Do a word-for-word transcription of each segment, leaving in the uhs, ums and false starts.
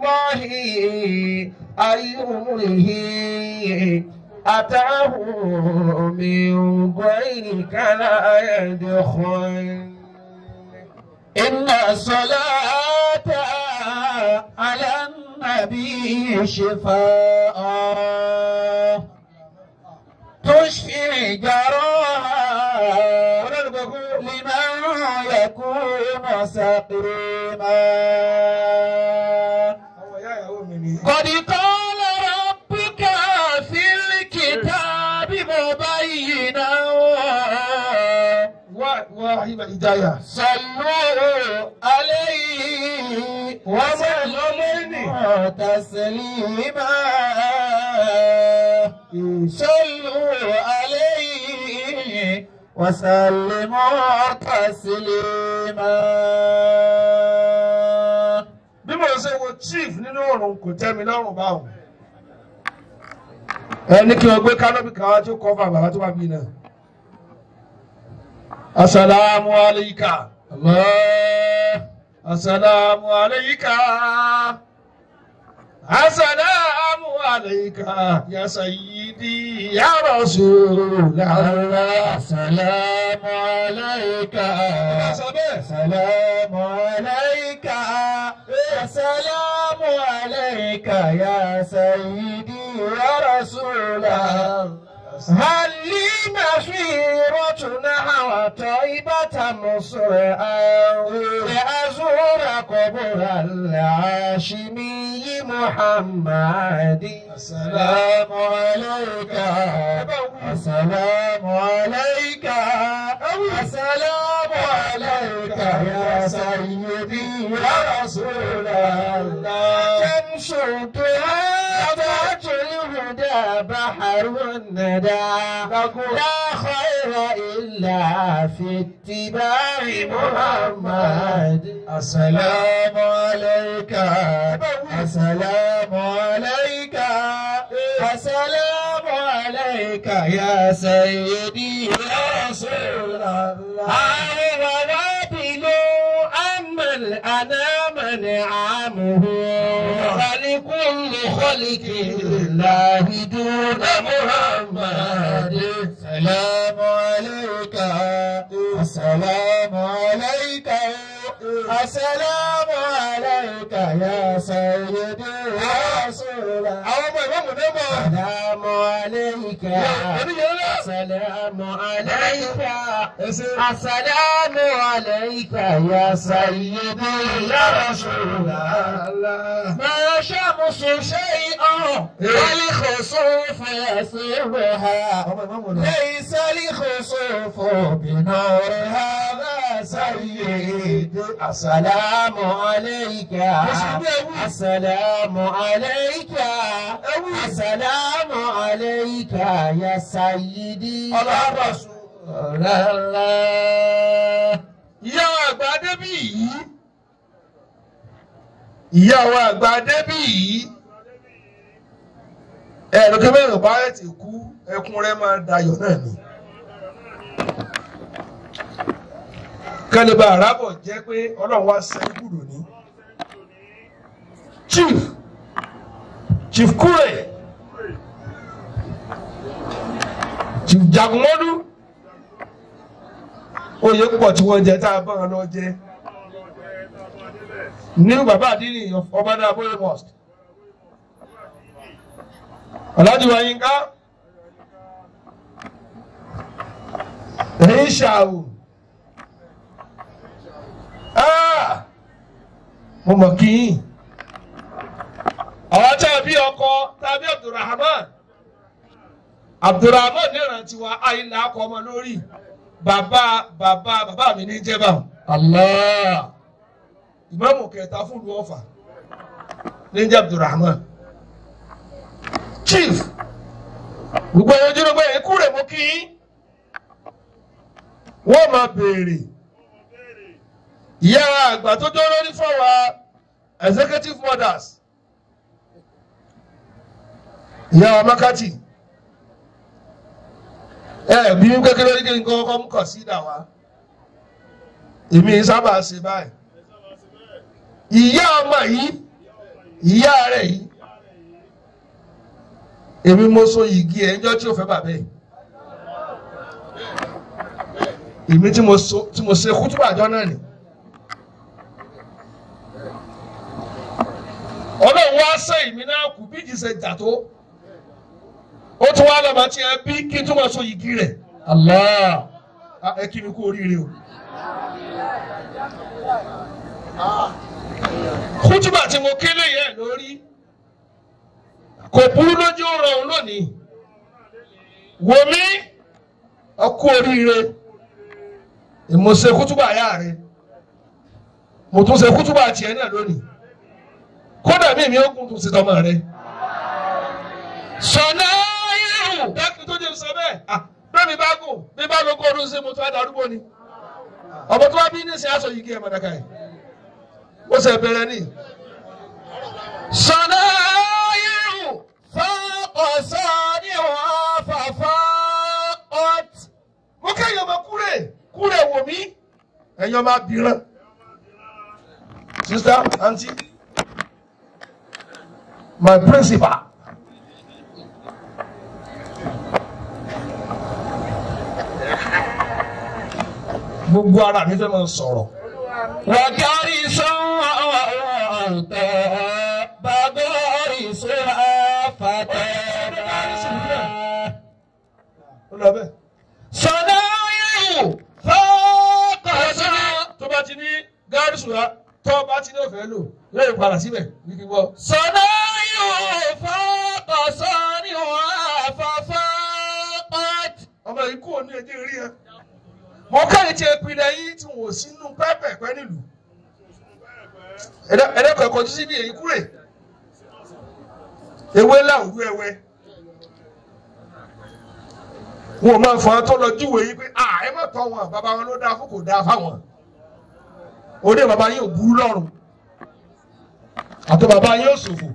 الله أي أمره أتاه من غيرك لا يدخل إن الصلاة على النبي شفاء تشفي جراها لمن يكون سقيما قد قال ربك في الكتاب مبينا واحد هداية صلوا عليه وسلموا تسليما صلوا عليه وسلموا تسليما. bí mo ṣe wo chief nínú ọ̀run kò tẹ́ mi lọ́rùn báwọn. ẹ ní kí wọ́n gbé kánọ́bì kan wá tó kọ́ fún bàbá tó bá bí náà. Assalamu alayka. Allah. Assalamu alayka. Assalamu alayka ya sayyidi ya Rasulallah. Assalamu alayka. Assalamu alayka. Assalamu alayka ya sayyidi ya Rasulallah. هل لي مسيرة نحو طيبة مسرعا لأزور قبر الهاشمي محمد. السلام عليك السلام عليك السلام عليك يا سيدي يا رسول الله. شمس ضياء الهدى بحر الندى لا خير إلا في اتباع محمد. السلام عليك السلام عليك السلام عليك يا سيدي يا رسول الله. أما الأنام نعمه ولكل خلق الله دون محمد. السلام عليك السلام عليك السلام عليك يا سيدي يا رسول الله. السلام عليك السلام عليك السلام عليك يا سيدي يا رسول الله. ما شمس شيئا ولخسوف يسرها ليس لخسوف بنور هذا سيد. السلام عليك السلام عليك السلام عليك يا سيدي يا رسول الله. ìyá wa àgbà débì yìí ìyá wa àgbà débì yìí ẹ̀rọ kẹ́mẹ́rin báyẹ̀ ti kú ẹkún rẹ̀ máa dayọ̀ náà ni. kálíbà àràbọ̀ jẹ́ pé ọlọ́run wá sẹ́yìn kúrò ní. chief chief kúrè chief jagunmọ́dú oyè pọ̀ tí wọ́n jẹ tá a bá wọn lọ jẹ ní bàbá àdínì ọbádà abóyè mosque Alhaji wa Yínká èyí ṣàwò mo mọ̀ kí yín àwọn tàbí ọkọ tàbí Abdulrahman Abdulrahman ní ìrántí wa àyìnlá akọ ọmọ lórí bàbá bàbá bàbá mi ní jẹba Allah ìmáàmù kẹta fún ìlú Ọ̀fà ní jẹ Abdulrahman chief gbogbo ẹyọ jùlọ pé ikú rẹ̀ mú kí wọ́n máa béèrè ìyá àgbà tó jọ lórí fọwọ́ executive mothers ìyá Makati ẹ bí kékeré ní kí n kọ́ ọkọ̀ mú kàn sí ìdá wa èmi sábà ṣe báyìí ìyá ọmọ yìí ìyá rẹ̀ yìí èmi mo so yìgì ẹ̀ ńjọ́ tí ò fẹ́ bàbá ẹ̀ èmi tí mo so tí mo ṣe kútùbà àjọ náà ni ọlọ́run wá sẹ́ ìmí náà kù bí jìṣẹ́ jà tó ó tún wá lọ́mọ tí ẹ bí kí n tún máa so yìgì rẹ̀ Allah ẹ kí mi kú oríire o. kútùbà tí mo kélé yẹn lórí kò burú lójú ọ̀rọ̀ òun lónìí wò mí ọkú oríire mo ṣe kútùbà yá rẹ mo tún ṣe kútùbà tiẹ̀ náà lónìí kódà mí mi ó kún tún ṣe tọmọ rẹ. sọ̀nà yìí dákì tó jẹ́ sọ bẹ́ẹ̀ bẹ́ẹ̀ mi bá gùn bí bá lóko ọdún ṣe mo tún adarúgbó ni ọmọ tó wá bí ní ṣe aṣọ yìí kí ẹ mọ̀ dáká yìí ó ṣe bẹ̀rẹ̀ ní. sọ̀nà yìí fọ́ọ̀kọ̀ sọ́ọ́ni wọn fàfọ́ ọ̀t. mo kẹ́yìn ọmọ kúrè kúrè wò mí ẹ̀yin ọmọ abìrán sister aunty my principal. gbogbo ara mi fẹ́ máa sọ̀rọ̀. wàkàrí sọ́wọ́n tẹ̀ bàbárí sọ́wọ́n fàtẹ́. sọ̀dọ̀ yìí fọ́ọ̀kọ̀sọ́. tó bá ti ní gáàrí sùrà tó bá ti ní òfẹ́ lò lẹ́yìn padà síbẹ̀ wíkí wọ́. sọ̀dọ̀ yìí fọ́ọ̀kọ̀sọ́ ni wọ́n á fọ́fọ́ ọ̀t. ọmọ yìí kú òní ẹjẹ rí ẹ. mo kẹ́rin tí ìpínlẹ̀ yìí tí wọ́n sínú pẹ́pẹ̀pẹ́ nílùú ẹ̀dẹ́kọ̀ ẹ̀kọ́ tó síbi èyí kúrè ewé láwùrú ẹwẹ́ wọn máa fọ tó lọ júwèé yìí pé ẹ má tọ́ wọn bàbá wọn ló dáa fún kò dáa fáwọn òde bàbá yín ò burú lọ́rùn àti bàbá yín ò ṣòfò.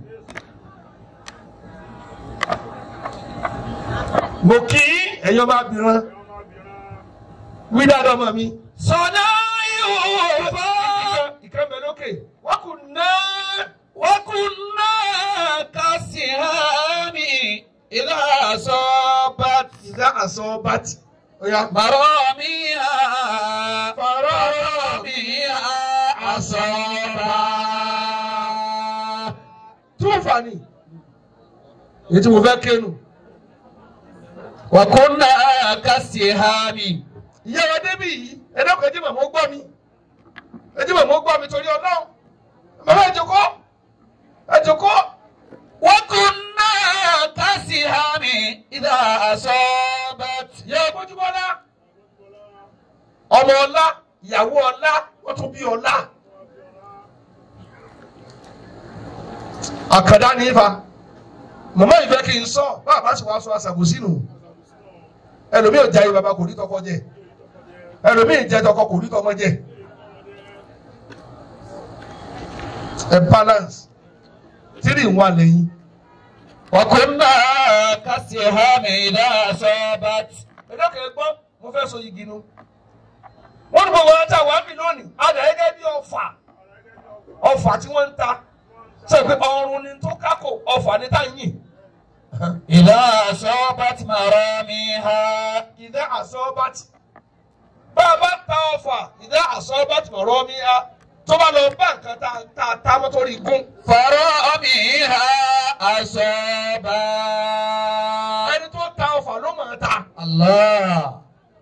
mo kí ẹ̀yọ́ bá bìíràn wí dáadáa mọ̀ mi. sọ̀nà yóò fọ́. ìkẹ́mbẹ̀ lókè. wọ́n kù ná. wọ́n kù ná kásì hàmì ìlà àṣọ bàtì. ìlà àṣọ bàtì. màrọ́ mi hà. màrọ́ mi hà àṣọ bàtì. tí wọ́n fà ní. èyí tí mo fẹ́ kéènù. wọ́n kù ná kásì hàmì. ìyá wa débi yìí ẹ̀dọ́kọ̀ ẹ̀jẹ̀ màmú gbọ́ mi ẹ̀jẹ̀ màmú gbọ́ mi torí ọlọ́run màmá ẹ̀jọ̀kọ́ ẹ̀jọ̀kọ́. wọ́n kún náà kásì hàmì ìdá àṣọ́bẹ̀tì. ìyá Bójúbọ́lá ọmọ ọlá ìyàwó ọlá wọ́n tún bí ọlá. àkàndá ní ifá màmá ìfẹ́ kí n sọ bá a bá sì wá sọ àṣàbò sínú ẹlòmíì ò jáde bàbá kò ní tọkọ jẹ ẹlòmíì jẹ tọkọ kò ní tọmọ jẹ ẹ balance tírì ń wà lẹ́yìn. ọkùnrin náà kásì hàmì ìdáṣọ bàtì. ẹjọ́ kẹ́ ẹ gbọ́ mo fẹ́ sọ igi nu wọ́n ní gbogbo ọjà wà mí lónìí adà gẹ́gẹ́ bí ọfà ọfà tí wọ́n ń ta sọ pé ọrùn ni tó kákò ọfà ni tá ń yìn. ìdá àṣọ́bàtì màrá mi ha. ìdá àṣọ́bàtì. bá a bá ta ọfà ìdá àṣọ́bàtì màrá mi ha tó bá lọ bá nǹkan tá a ta mọ́tòrí gún. fọ̀rọ̀ mi ha àṣọ́bà. ẹni tó ta ọfà ló mọ̀ ọ́ ta. Allah.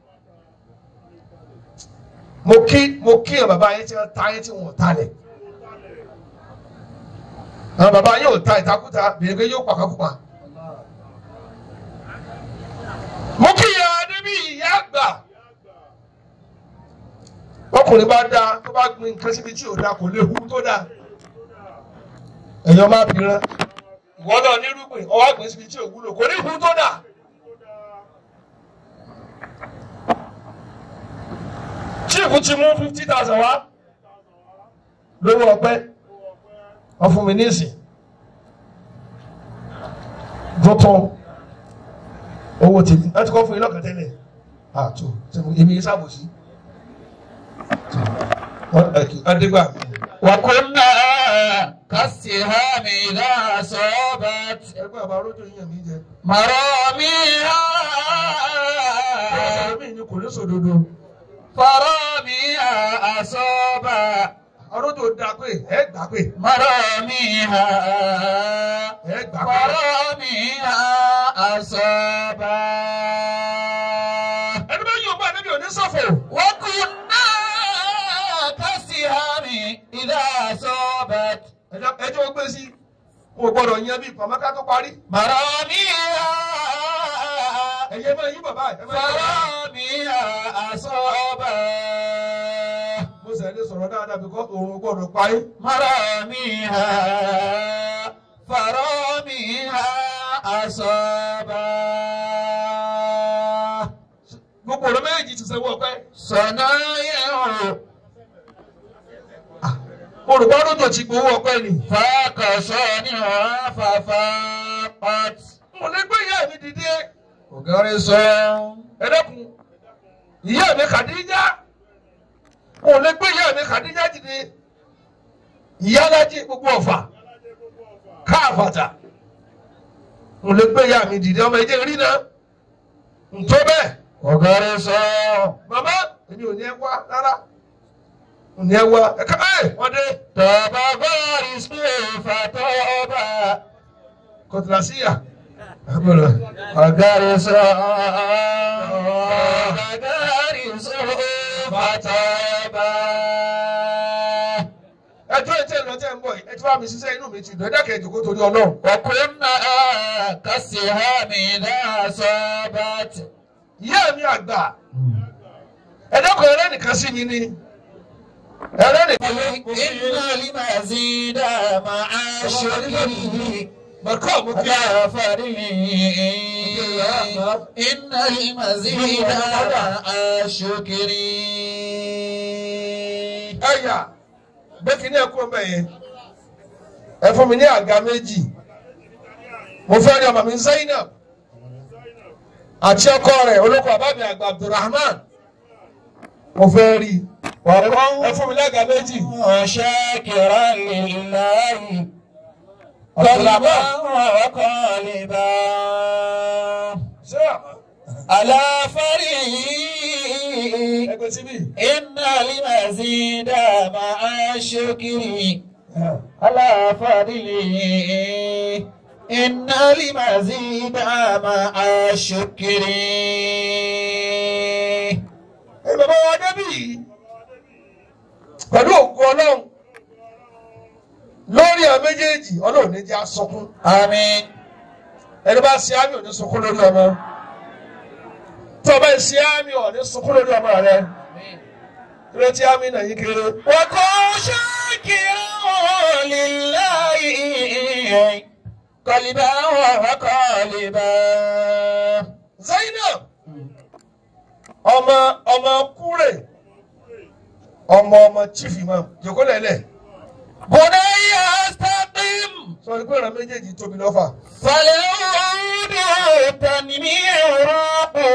mo kí mo kí ẹ bàbá yẹn tí wọ́n ta yẹn tí wọ́n ta lẹ̀. àwọn bàbá yẹn ò ta ìtakùtà bèrè pé yóò pàkàkùpà. mo kí ìyá adébí ìyá àgbà ọkùnrin bá dáa tó bá gbin nǹkan síbi tí ò dáa kò lè hu tó dáa èèyàn máa bìíràn ìwọ náà nírúgbìn ọwọ́ àgbìn síbi tí ò wúlò kò ní hu tó dáa. chief ti mú fifty thousand wá lówó ọpẹ́ wọ́n fún mi ní ìsìn tuntun owó tèmi láti kọ́ fún yín lọ́kàn tẹ́lẹ̀ àtò èmi yìí sábòsí adégbà. wà kó náà كالسهام إذا أصابت ẹgbẹ́ àbá arójò yíyan mi jẹ. مراميها ẹlòmíì ni kò ní sòdodo. فراميها أصابت arójò dá pé ẹ gbà pé. مراميها ẹ gbà pé. فراميها أصابت ẹni bá yóò bá níbi òní sọ̀fọ̀. وكنا كالسهام إذا أصابت ẹjọ́ gbé sí kò gbọ́dọ̀ yan bí pàmọ́ká tó parí. مراميها ẹ̀yẹ máa yí bàbá ẹ̀ máa yí bàbá. فراميها أصابت mo sì lè sọ̀rọ̀ dáadáa bí kò òun gbọ́dọ̀ parí. مراميها فراميها أصابت gbogbo ọ̀rọ̀ méjì ti sẹ́wọ́ ọpẹ́. صنايع olùkọ́ arójò ti gbowó ọpẹ́ ni. فاق صانعها ففاقت mo lè gbé ìyá mi dìde. وغرس ẹ dẹ́kun ìyá mi Khadija mo lè gbé ìyá mi Khadija dìde. ìyá alájí gbogbo ọ̀fà káàfàtà mo lè gbé ìyá mi dìde ọmọ ẹ̀jẹ̀ rí náà ntọ́ bẹ́ẹ̀. وغرس màmá èmi ò ní ẹ wá rárá ò ní ẹ wá ẹ ká ẹ wọ́n dé. طاب غارس فطاب kọtìlásíyà. وغرس وغرس فطاب ẹjọ́ ìtẹ́ ìlọ tẹ́ ń bọ̀ ẹ ti wá mi ṣiṣẹ́ inú mi ti dùn ẹ dákẹ́ ìjòkó torí Ọlọ́run. وكنا كالسهام إذا أصابت ìyá mi àgbà ẹ dákun ẹrẹ́ nìkan sí mi ni ẹrẹ́ nìkan sí mi. إن المزيد مع شكره bàkọ́ mo kí ẹ. على فريق إن المزيد مع شكره ẹ̀yà bẹ́ẹ̀kì ní ẹ̀kú ọmọ yẹn ẹ fún mi ní àga méjì mo fẹ́ rí ọmọ mi Zainab àti ọkọ rẹ̀ olóko àbámi àgbà Abdulrahman mo fẹ́ rí ẹ fún mi ní àga méjì. وشاكرا لله قلبا وقالبا ṣé àmọ́ على فريق ẹgbẹ́ síbí. إن المزيد مع الشكر على فضله إن المزيد مع الشكر ẹ bàbá wa débì yìí pẹ̀lú ògùn Ọlọ́run lórí àwọn méjèèjì Ọlọ́run ní jẹ́ asọkún. آمين ẹni bá ṣe àmì ò ní sunkún lórí ọmọ tí ọba ṣe àmì ò ní sunkún lórí ọmọ rẹ kí ló ti àmì náà yí kéré. وكن شاكرا لله قلبا وقالبا Zainab ọmọ ọmọ kúrè ọmọ ọmọ chief imam jòkó lẹ́lẹ̀ بني استقم sọ pé ìran méjèèjì tóbi lọ́fà. فالعود تنميع روحه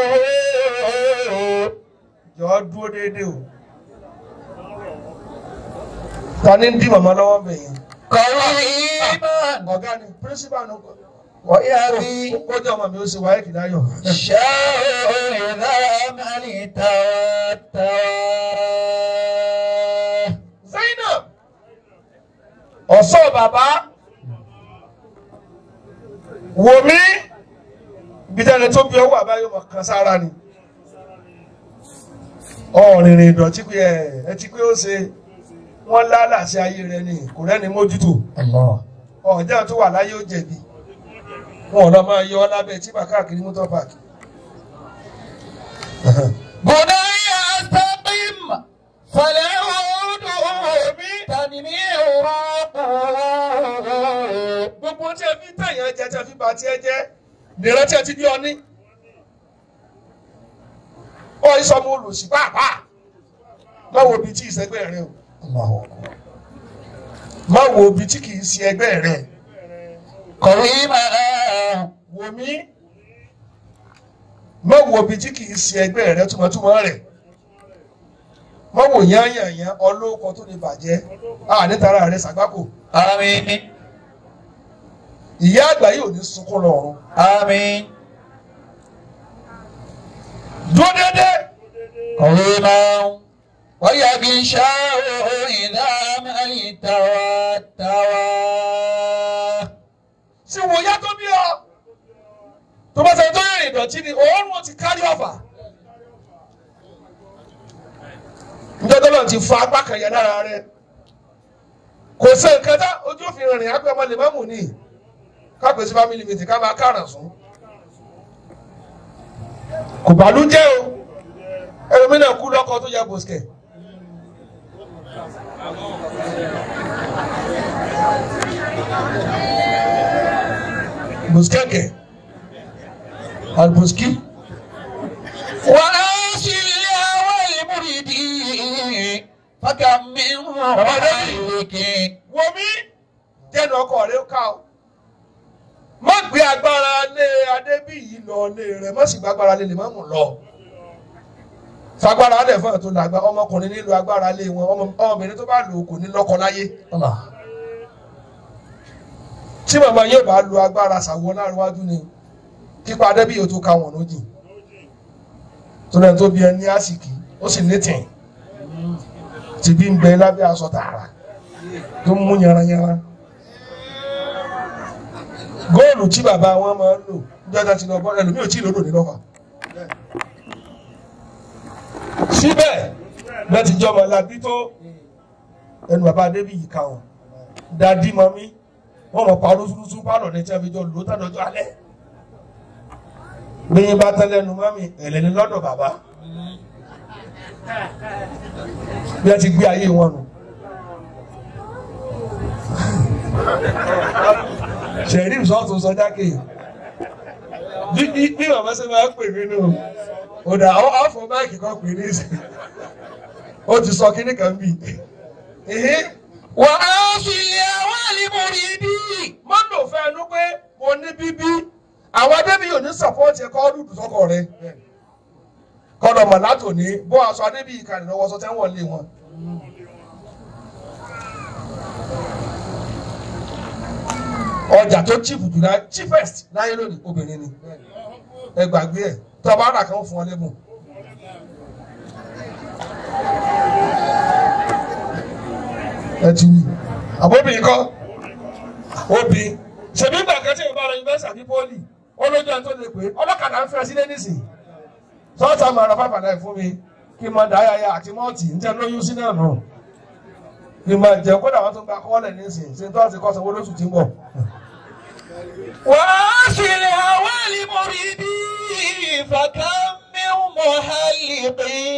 jọ dúró déédéé o ta ni ń dí màmá lọ́wọ́ bẹ̀yẹn. قريبا ọ̀gá ni principal nù. ويأبي kọjá ọmọ mi ó ṣe wáyé kìdáyọ̀. شاء إذا ملت والتوى Zainab ọ̀sọ́ bàbá wò mí bíjẹ́ni tó bí ọwọ́ àbáyọ mọ̀ kan sára ni ọ̀rìnrìn ìdọ̀tí pé ẹ ẹ ti pé ó ṣe wọ́n lálàsí ayé rẹ ni kò rẹ́ni mójútó ọ̀já tó wà láyé ó jẹ̀bi wọn ò lọ máa yọ ọ lábẹ́ tí bàkà kiri mọ́tò pààkì. بني استقم فالعود تنميع روحه gbogbo tí ẹ fi tẹ̀yàn jẹ tí ẹ fi bà tí ẹ jẹ́ nìran tí ẹ ti bí ọ ní. ọ ìsọmọ olùsí pàápàá má wo ibi tí ìsẹgbẹ́ rẹ o má wo ibi tí kì í ṣe ẹgbẹ́ rẹ. قريبا wò mí má wo ibi tí kì í ṣe ẹgbẹ́ rẹ túmọ̀túmọ̀ rẹ̀ mọ́ wò yán yàn yán ọlọ́kọ tó lè bàjẹ́ à nítara rẹ̀ sàgbákò. Àmín. Ìyá àgbà yìí ò ní sunkún lọ́rùn. Àmín. Dúró dédé. قويما ويغشاه إذا ميت واتوى. Ṣé wo yá tó bí ọ? Tó bá ṣe tó yẹ ìdọ̀tí ni òórùn ti kárí ọ̀fà. Ǹjẹ́ tó lọ ti fa apá kan yẹn lára rẹ̀? Kò sí nǹkan tá ojú òfin rìnrìn àpẹ ọmọ lè má mú ni. Ká pèsè family meeting ká máa káràn sún. Kò bàlú jẹ́ o. Ẹlòmínà kú lọ́kọ tó yẹ bòsìkẹ̀. Bòsìkẹ̀kẹ̀. Àlùbòsìkì. وآسل والمريد فكم من مهلك. Wọ́n mi jẹ́nu ọkọ rẹ̀ ká o. Má gbé agbára lé Adébíyì lọ lé rẹ̀, má sì gbé agbára lé lè má mú lọ. Fagbára alẹ́ fún ẹ̀ tó làgbà ọmọkùnrin nílò agbára lé wọn ọmọbìnrin tó bá lò kò ní lọ́kọ láyé. Tí màmá yóò bá lo agbára ṣàwọ́ láríwájú ni kípa Adébíyì tó ká wọn lójì. Tó lẹ́nu tó bí ẹ ní àsìkí ó sì ní tìǹ. Tí bí ń bẹ lábẹ́ aṣọ tààrà tó ń mú yanranyanran. Góòlù tí bàbá wọn máa ń lò jọjọ ti lọ bọ́ ẹlòmíì ò tí ì lòdò ní lọ́fà. Síbẹ̀ bẹ́ẹ̀ ti jọmọ lábí tó ẹnu bàbá Adébíyì ká wọn. Dàdí mọ́mí wọ́n mọ̀ pa olóṣùlùsù pálọ̀ ní tí a fi jọ lò ó tàdọ́jọ́ alẹ́. Lẹ́yìn bá tán lẹ́nu mọ́mí ẹ̀lẹ́ni lọ́dọ̀ bàbá. Bí a ti gbé ayé wọn nù. Ṣẹ̀rí ìsọ́tún sọ jákè. Bí màmá ṣe máa ń pè mí nù. Òdà ọ̀fọ̀ máìkì kan pè ní ìsìn. Ó ti sọ kíní kan bì. وآسل والمريد. Mọ́tò fẹ́ ẹnu pé mo ní bíbí. Àwọn Adébíyì ò ní sọ̀pọ̀tì ẹ̀kọ́ ọdún sọ́kọ̀ rẹ̀. Kọ́dọ̀ mọ̀ látò ní bó aṣọ Adébíyì kalẹ̀ lọ́wọ́ sọ tẹ́wọ̀n lé wọn. Ọjà tó cheap jù náà cheapest láyé lónìí obìnrin ni. Ẹ gbàgbé ẹ̀ tó a bá rà kan fún ọ lẹ́bùn. Ẹ ti wí. Àbóbìnrin kọ́. Obì. Ṣèbí ìgbà kan tí ìbá lọ yunifásitì àbí pọ́lì. Olójú ẹni tó lè pé ọlọ́kadà ń fẹ́ sílé nísìnyí. Sọ́ọ̀tà máa ra five hundred fún mi kí n máa dá ayaya àti mọ́ọ̀tì ń tẹ́ lóyún sí náà nù. Kí n máa jẹun kódà wọn tó gba kọ́ọ̀lẹ̀ nísìnyí ṣe tó àti kọ́sàn owó lóṣù tí ń bọ̀. وآسل والمريد فكم من محلق.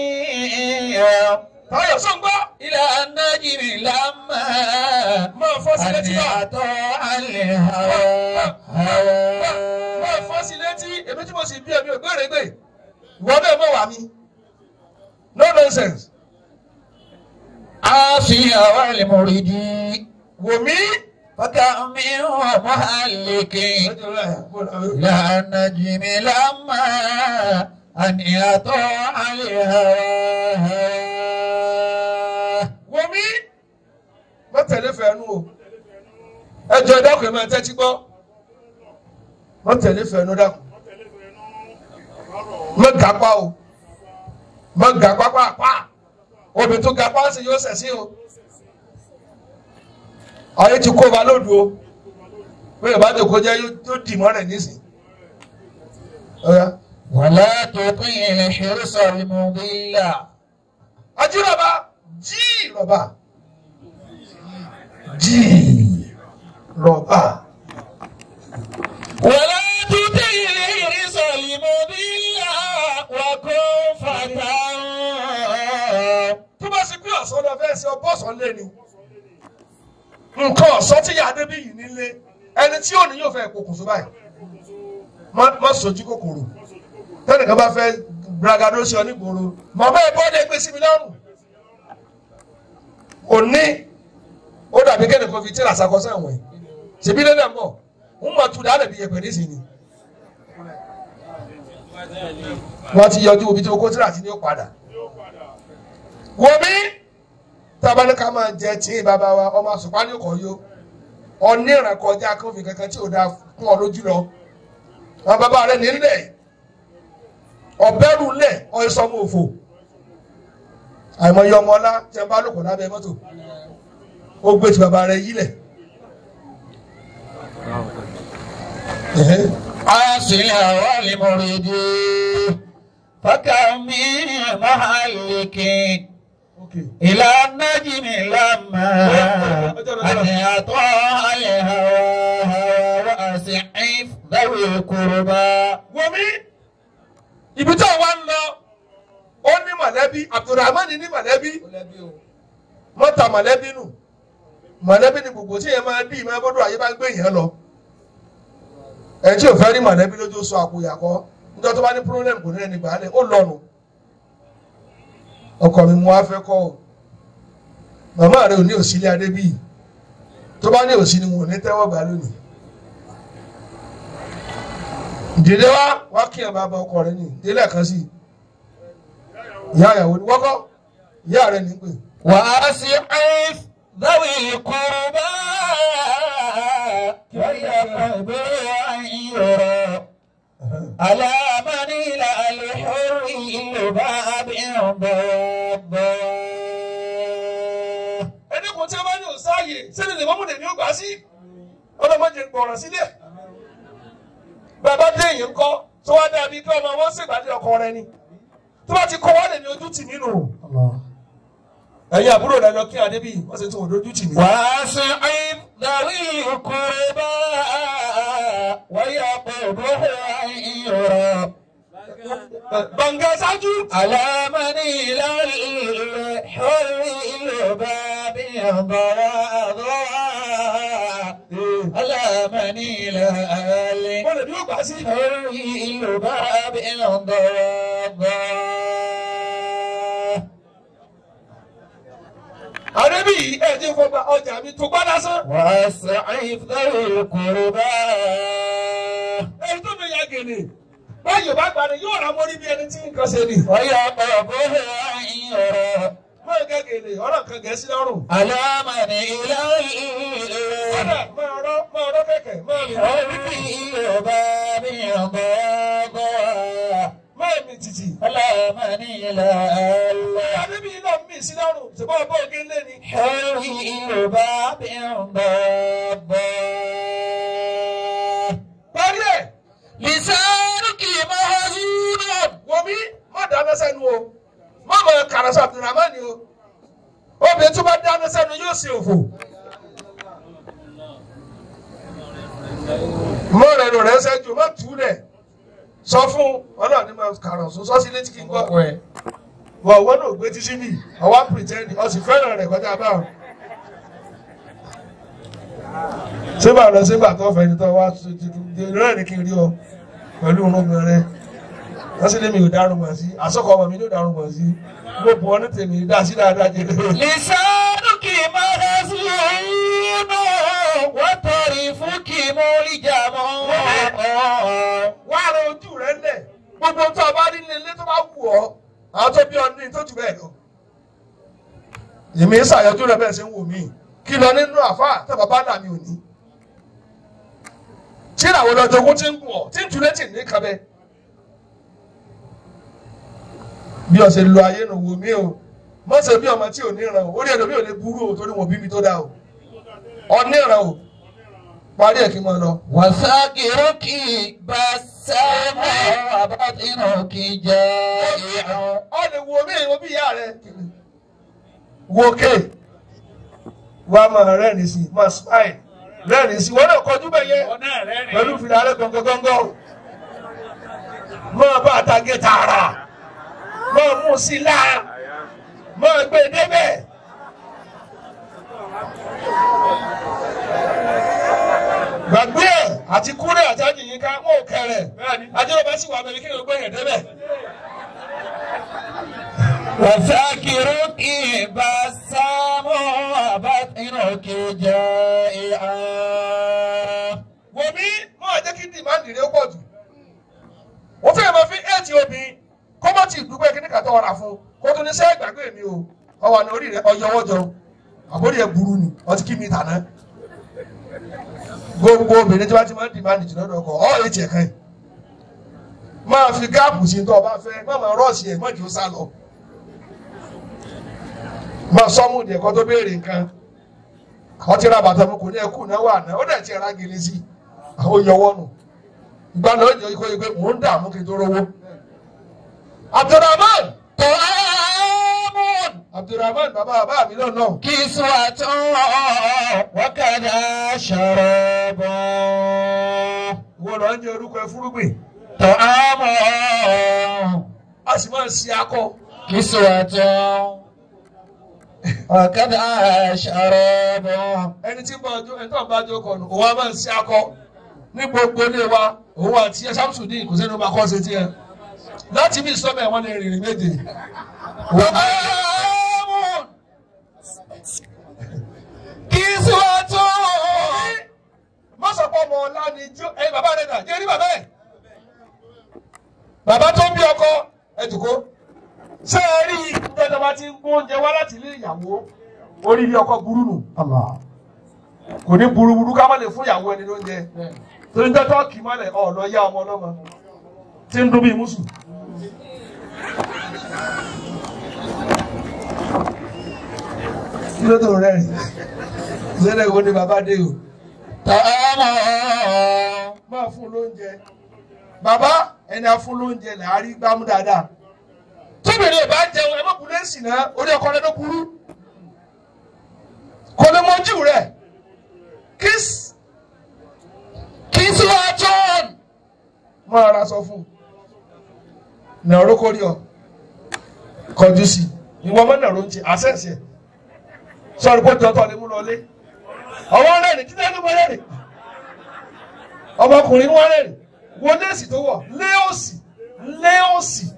Táyọ̀ sọ̀ngbọ́. إلى النجم لما Máa fọ́ sí létí أن náà. أطاع الهوى هوى. Máa fọ́ sí létí. Èmi tí mo sì bí ẹ̀mí ò gbèrègbè. Ìwọ bẹ́ẹ̀ mọ̀ wá mi. No nonsense. آسل والمريد Wò mí. فكم من محلق. إلى النجم لما أن أطاع الهوى هوى. Wò mí. Má tẹ̀lé fẹ́nu o. Ẹ jọ dákun ẹ máa tẹ́tí gbọ́. Má tẹ̀lé fẹ́nu dákun. Má gàpá o. Má gàpá pàápàá. Obìnrin tó gàpá ṣe yóò ṣẹ̀sí o. Ayé ti kó ba lódu o. Bí ìbá tó kọjá yóò dì mọ́ rẹ̀ nísìn. ولا تطع الحرص المضل. Ajírọ̀bà jí rọ̀bà. Jí rọ̀bà. ولا تطع الحرص المضل وكن فتى. Tó bá ṣe pé ọ̀sán lọ fẹ́ ṣe ọbọ̀sán lé ni. Nǹkan ọ̀sán tí Ìyá Adébíyì nílé ẹni tí ò ní yóò fẹ́ pokùnso báyìí. Má sojú kòkòrò. Tẹ́nìkan bá fẹ́ bragado sí ọ nígboro. Màmá ẹ̀ bọ́ọ̀dẹ̀ gbé sí mi lọ́rùn. Òní ó dàbí kẹ́ni kan fi tíra ṣàkọsẹ́ ẹ̀wọ̀n. Ṣèbí lẹ́lẹ̀ mọ̀. Ń mọ̀ tu dáálẹ̀ bí yẹpẹ̀ nísìnyí. Wọ́n ti yọjú omi tí o kó tíra sí ní ó padà. wọ́n mi tábàlì ká máa jẹ tí bàbá wa ọmọ àsùpá ní ọkọ̀ yó ọ̀ní ìrànkọjá kó fi kankan tí ò dáa fún ọ lójú lọ àwọn bàbá rẹ nílẹ̀ ọ̀bẹ́rù lẹ̀ ọ̀ẹ́sọ́mọ òfò àìmọye ọmọ ọlá tí ẹ bá lòpọ̀ lábẹ́ mọ́tò ó gbé ti bàbá rẹ yílẹ̀. أصل والمريد فكم من محلك إلى النجم لما أن يطاع الهوى وأسعف ذوي القربى. wọ́mi ibi tí wọ́n ń lọ ó ní mọ̀lẹ́bí Abdulrahman ní mọ̀lẹ́bí mọ́ta mọ̀lẹ́bí nù mọ̀lẹ́bí ni gbogbo tí yẹn máa bí ìmọ̀ ẹgbọ́dọ̀ ayé bá ń gbé yẹn lọ ẹ̀ tí ò fẹ́ rí mọ̀lẹ́bí lójú sọ àpòyàkọ́ níjọ́ tó bá ní problem kò ní ẹni gbà á lẹ̀ ó lọ́nu ọkọ mi mú afẹ́ kọ́ ọ màmá rẹ ò ní òsílẹ̀ adébíyì tó bá ní òsí ni mo ní tẹ́wọ́ gbà lónìí ìdílé wa wá kí ẹ̀ máa bá ọkọ rẹ ní ìdílé kan sí ìyá ìyàwó ni wọ́kọ́ ìyá rẹ ní pè. وأسعف ذوي القربى ويقرب أن يرى على من إلى الحر الباب ضبا. ẹni kò tí a bá ní òsáàyè sẹ́ni lè mọ́mú lè ní ògbà sí ọlọ́mọdé gbọ̀ràn sílẹ̀ bàbá dé èyí ń kọ́ tó wá dàbí kí ọmọ wọn ṣègbàdé ọkọ rẹ ni tó bá ti kọ́ wá lè ní ojú tì nínú ẹ̀yin àbúrò rẹ lọ kí adébí wọ́n ṣe tún òdo ojú tì ní. وأسعف ذوي القربى ويقرب أن يرى gbọ̀ngàn ṣáájú. على من إلى الحر الباب ضبا. على من إلى wọ́n lè ní ògbà sí. الحر الباب ضبا. àdébí ẹ̀ ti fọgbà ọjà mi tó gbá lásán. وأسعف ذوي القربى. ẹni tó mi ya gèlè báyìí bá gbà ní yóò rà mórí bí ẹni tí nǹkan ṣe ni. ويقرب أن يرى máa gẹ gèlè ọ̀rọ̀ kan gẹ̀ sí lọ́rùn. على من إلى kódà máa rọ́ máa rọ́ kẹ̀kẹ́ máa mi rọ́. الباب ضبا. máa mi tìtì. على من إلى àdébí iná mi sí lọ́rùn ṣùgbọ́n ọgbọ́n ògé lé ni. الباب ضبا. parí ẹ̀ لسانك محزون wọ́n mi má dáná sẹ́nu o má mọ kàràṣà Abdulrahman o obìnrin tó bá dáná sẹ́nu yóò ṣe òfò. mọ rẹ lò rẹ ṣẹ́jú má tù ú lẹ̀ sọ fún ọlọ́ọ̀ni máa kàràṣọ sọ́sí létí kí n gbọ́. wọ́n wọ́n náà gbé títí bì ọwọ́ pìrìtẹ́ndì ọ̀sìn fẹ́ràn rẹ̀ kọjá báwọn. sígbà lọ sígbà tó fẹ́ ni tó wá rẹ̀ ní kí n rí ọ pẹ̀lú irúgbìn rẹ wọ́n sì ní mi ò dárun mọ̀ sí àsọkọ̀ ọmọ mi ló dárun mọ̀ sí mo bọ̀ ọ́ ní tèmi dá sí dáadáa jẹ. لسانك محزون وطرفك ملجم. wá rẹ ojú rẹ lẹ̀ gbogbo tó o bá rí ní ilé tó bá wù ọ́ àwọn tó bí ọ ní tó jù bẹ́ẹ̀ lọ. èmi ṣàyọjú rẹ bẹ́ẹ̀ ṣe ń wò mí kí lọ nínú àfáà tó bàbá dà mí ò ní. tí ìràwọ̀ lọ́jọ́ ogún ti ń gùn ọ́ tí ń tulẹ̀ tì ní kabẹ́. bí ọ̀sẹ̀ lo ayé nù wò mí o mọ̀ ṣe bí ọmọ tí ò ní ìran o orí ẹ̀dọ̀ mi ò lè burú o torí wọn bí mi tó dá o ọ ní ìran o parí ẹ̀ kí n máa lọ. وساكرك بسام وبطنك جائع. ọ lè wo mí wo bí ìyá rẹ wo ké wàá máa rẹ́rìn sí máa smile rẹ́rìn sí wọn náà kọjú bẹ́ẹ̀ yẹ pẹ̀lú fìlà rẹ gọ́ngọ́ngọ́ máa bá àtàgé tààrà máa mú sí la máa gbé débẹ̀. gbàgbé ẹ̀ àti kúrẹ́ àti àjìyín ká mọ̀ kẹrẹ̀ ajẹ́rọ̀bá sì wà bẹ̀rẹ̀ kí ni o gbé yẹn débẹ̀. وساكرك بسام وبطنك جائع. wò mí máa jẹ́ kí dìmáàndì rẹ pọ̀ jù wọ́n fẹ́ẹ́ máa fi éètì obìnrin kó má ti dúpẹ́ kí ní kàtọ́ ọ̀rà fún kó tó ní sẹ́ gbàgbé mi o ọwọ́ àná orí rẹ̀ ọyọ́wọ́jọ àbórí ẹ̀ burú ni ọtí kí mi tàná gbogbo obìnrin tí wọ́n ti máa ń dìmáàdì jù lọ́dọ̀ ọkọ ọ̀ ètì ẹ̀kan yìí máa fi gáàpù sí tó o bá fẹ́ má máa rọ́ọ̀sì ẹ̀ má jù ú sá lọ máa sọ́mù ní ẹ̀kọ́ tó béèrè nǹkan àwọn ti ra bàtà mu kò ní ẹkú náà wà náà ó dẹ̀ ti ra gèlè sí àwọn yọwọ́ nù ìgbà náà ó jẹ́ ikọ́ yìí pé mò ń dààmú kí n tó rówó. Abdulrahman tó ámùn. Abdulrahman bàbá bàbá mi náà náà. Kiswatun wa kada sharabun. Wọ́n lọ ń jẹ orúkọ ẹ fúrúgbìn. Tó ámùn. A sì máa ń ṣe akọ. Kiswatun wa kada sharabun. Ẹni tí bá ọjọ́ ẹni tó bá ọjọ́ kọ̀ nù òun á máa ń ṣe akọ ní gbogbo ilé wa òun àti ẹ Ṣàmsùdín kò sẹ́ni ó máa kọ́ ṣe tiẹ̀ láti bí sọ́mọ̀ ẹ̀wọ̀n lè rìnrìn méje. Kiswatun. Má sọ pé ọmọ ọ̀la ni jó ẹ̀yin bàbá rẹ̀ dà jẹ́ rí bàbá ẹ̀. Bàbá tó ń bí ọkọ ẹ̀ jòkó. Ṣé ẹ rí ìjọba bá ti ń gbó oúnjẹ wá láti ilé ìyàwó orí ilé ọkọ burú nù? Kò ní burúburú ká má lè fún ìyàwó ẹni lóúnjẹ. Torí dọ́tọ́ kì í mọ́lẹ̀ ọ̀ lọ yá ọmọ ọlọ́mọ tí ń dún bí mùsù. Kí ló tó rẹ̀ rìn? Ìṣẹ̀lẹ̀ wo ni bàbá dé o? Tọ́mọ̀. Máa fún lóúnjẹ. Bàbá ẹni a fún lóúnjẹ là á rí gbámú dáadáa. Tóbìnrin ò bá jẹun ẹ má bu lẹ́sìn náà orí ọkọ rẹ ló burú. Kò lè mọ́jú rẹ̀. Kiss. Kiswatun. Máa ra sọ fún un. Nà ọ̀rọ̀ kórìí ọ. Kọjú sí i. Ìwọ ọmọ náà ló ń ṣe àṣẹ̀ṣẹ̀. Sọ̀rọ̀ pé jọ́tọ̀ lè mú lọ lé. Ọwọ́ rẹ̀ ní títí ẹni mọ́ rẹ̀. Ọmọkùnrin wọn rẹ̀. Wo léèsì tó wọ̀? Léòsì. Léòsì.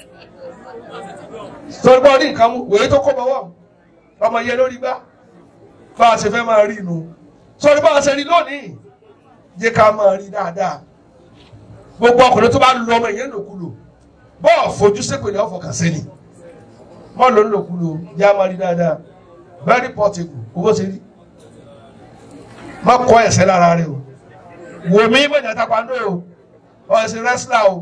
Sọ̀rọ̀ pé ọdún nǹkan mú. Wèé tó kọ́ bọ̀ wọ̀. Ọmọ yẹn lórí gbá. Bá a ṣe fẹ́ máa rí inú. Sọ̀rọ̀ bá a ṣe rí lónìí. Jẹ́ ká máa rí dáadáa. Gbogbo ọkùnrin tó bá lu ọmọ ìyẹn lòkulò. Bọ́ọ̀ fojú sépèlè ọ̀fọ̀ kàn sẹ́ni. Mọ́ ló ń lòkulò. Jẹ́ á máa rí dáadáa. Very portable. Owó ṣe rí. Má kọ́ ẹ̀sẹ̀ lára rẹ̀ o. Wò mí bẹ̀rẹ̀ taekwondo o. Ọ̀sẹ̀ wrestler o.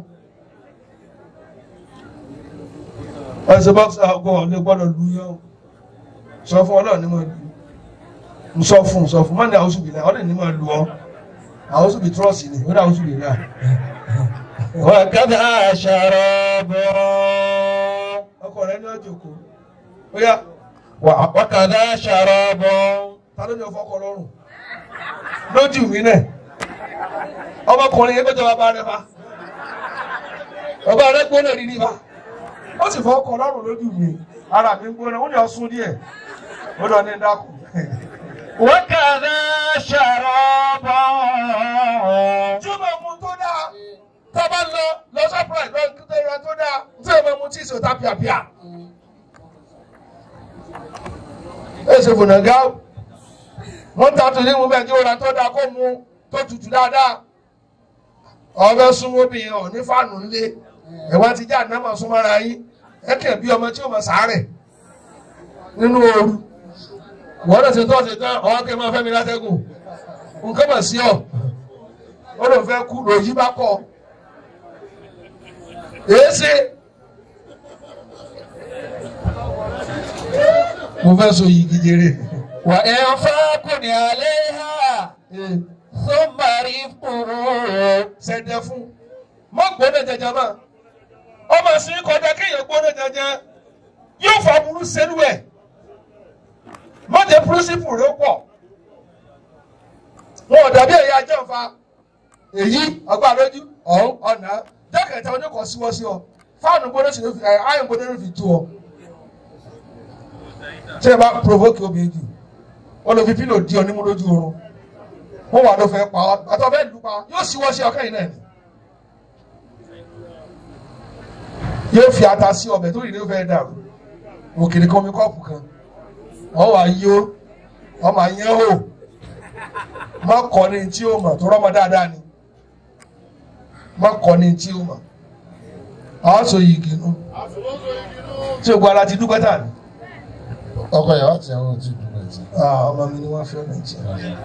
Ọ̀sẹ̀ boxer ọgọ́ ní gbọ́dọ̀ lu yọ. Sọ fún Ọlọ́run ní mo lu. Mo sọ fún sọ fún mọ́ni àwòsùn bìlẹ̀ Ọlọ́run ní mo lu ọ. Àwòsùn bì trọ́ọ̀sì ni ó dá àwòsùn bìlẹ̀ rà. Wa kada sharabun. Ọkọ rẹ ní ọjọ́ kò. Ó yá. Wa kada sharabun. Ta ló ní ọfọ ọkọ lọ́rùn? Lójú mi náà. Ọmọkùnrin yẹn gbẹ́jọ bàbá rẹ̀ fa. Bàbá rẹ̀ gbóná rí ní fa. Ó sì fọ ọkọ lọ́rùn lójú mi. Ara mi gbóná, ó ní ọsùn díẹ̀. Ó lọ ní dákú. Wa kada sharabun. Tí ó máa mú tó dáa. Tá a bá lọ lọ Shoprite lọ kí tó tó dáa. Tí ó máa mú tí ìṣòta pìàpìà. Ẹ ṣe fònà gáà. Wọ́n ta tòní mú bẹ́ẹ̀ tí ó ra tó dáa kó mu tó tutù dáadáa. Ọ̀bẹ súnmọ́ obìnrin ọ̀ ní fáànù ńlé. Ẹ̀wọ́n ti já àná máa súnmọ́ra yín. Ẹ kẹ̀ bí ọmọ tí ó mọ̀ sàárẹ̀ nínú ooru. Wọ́n lọ sí tó ṣe tán ọwọ́ kẹ́ máa fẹ́ mi látẹ́gùn. Nǹkan mọ̀ sí ọ. Ó lọ fẹ́ kú lòyí bá kọ́. Èé ṣe. Mo fẹ́ so yìí gíjere. Wa infaqun alayha. Thumma rifqun. Ṣẹ̀dẹ̀ fún. Mọ́ gbóná jẹjẹ máa. Ọmọ sí kọjá kéèyàn gbóná jẹjẹ. Yóò fà burú sẹ́nu ẹ̀. Má jẹ́ pírísìpù rẹ̀ pọ̀. Wọn ò dàbí ẹ̀yà jọ̀ǹfa. Èyí ọgbà lójú ọ̀hún ọ̀nà. Jákèjá oníkọ̀ síwọ́ sí ọ. Fáànù gbóná sí ló fi àyè gbóná ló fi tú ọ. Ṣé ẹ bá provoke obìnrin jù? Wọ́n lọ fi pílò di ọ nímú lójú oorun. Wọ́n wà ló fẹ́ pa ọ́. Àtọ̀ bẹ́ẹ̀ lù pa. Yóò síwọ́ sí ọkàn yìí náà ni. Yóò fi ata sí ọbẹ̀ tó ìdílé fẹ́ dàrú. Òkèlè kan omi kọ́ọ̀pù kan. Wọ́n wà yó. Wọ́n máa yán hò. Má kọ́ ni tí ó mọ̀ tó rọ́mọ dáadáa ni. Má kọ́ ni tí ó mọ̀. Àwọn sọ yìí kìnnú. Tí o gba ara ti dúpẹ́ tà ní. ọkọ ìyàwó àti ìyàwó ti dùn ẹ̀ tí. ọmọ mi ni wọ́n fẹ́ mi jẹ.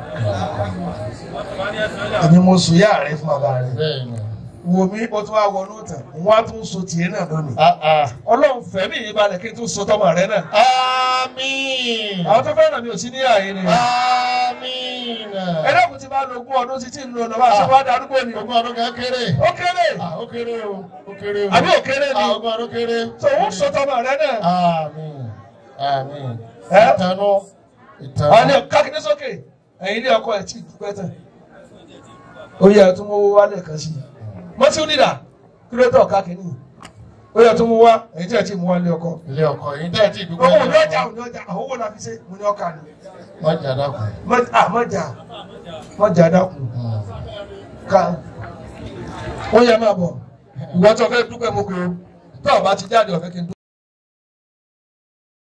èmi mo sùn yá rẹ fún bàbá rẹ. bẹ́ẹ̀ni. wo mi o tún wá wọnú tán wọn á tún so tiẹ̀ náà lónìí. ọlọ́run fẹ̀mí yìí balẹ̀ kí n tún so tọmọ rẹ náà. àmín. àwọn tó fẹ́ràn mi ò sí ní ààyè ni. àmín. ẹlẹ́kùn ti máa lo ogún ọdún títí ń lo ọ̀nà bá a ṣe wá darúgbó ni. ogún ọdún kan kéré. ó kéré. ó kéré o ó kéré o. àbí ò kéré ni. ogún ọdún kéré. tó ń so tọmọ rẹ náà. àmín. àmín. ẹ ìtànú. ìtànú. àwọn ní kákindé sókè ẹ̀yin ilé ọkọ ẹ̀ tí ì dúpẹ́ tán. ó yẹ tó mú wá lẹ́ẹ̀kan sí i. mọ́tí ó nídà kí ló tọ̀ kákindé ó yẹ tó mú wá ẹ̀yin tí ẹ̀ tí mú wá lé ọkọ. ilé ọkọ yìí dẹ́ ti dúpẹ́. owó ní ọjà òní ọjà àwọn owó la fi ṣe mo ní ọkà ni. mọ́jà dákun. mọ́jà mọ́jà dákun ká ó yẹ máa bọ̀ ìwọ́n tó fẹ́ dúpẹ́ mo kúrò tó o bá ti jáde ọ̀fẹ́ kí n dúpẹ́.